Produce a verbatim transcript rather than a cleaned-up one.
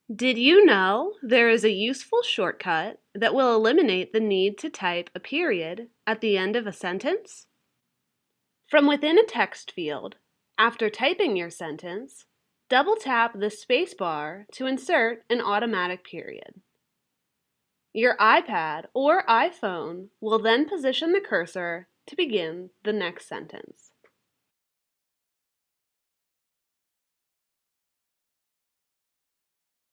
Did you know there is a useful shortcut that will eliminate the need to type a period at the end of a sentence? From within a text field, after typing your sentence, double tap the spacebar to insert an automatic period. Your iPad or iPhone will then position the cursor to begin the next sentence.